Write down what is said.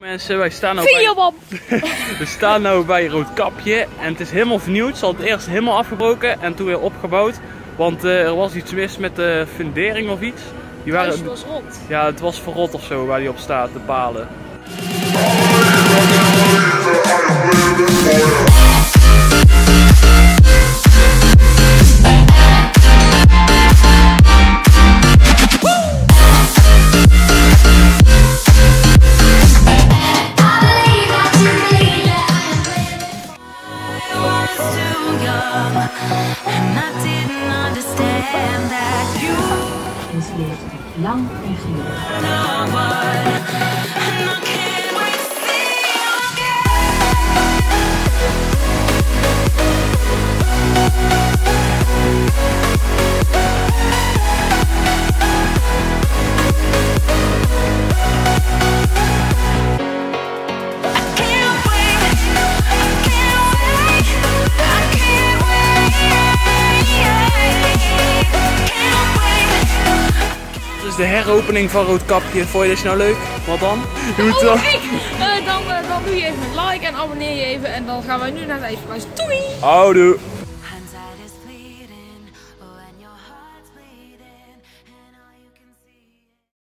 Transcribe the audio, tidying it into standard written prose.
Mensen, wij staan nou We staan nou bij Roodkapje en het is helemaal vernieuwd. Ze hadden het eerst helemaal afgebroken en toen weer opgebouwd. Want er was iets mis met de fundering of iets. Die waren, het was rot. Ja, het was verrot of zo waar die op staat, de palen. Ons leeft lang en gelukkig. De heropening van Roodkapje, vond je dit nou leuk? Wat dan? Dan doe je even een like en abonneer je even en dan gaan wij nu naar het ijsprijs. Doei! Houdoe!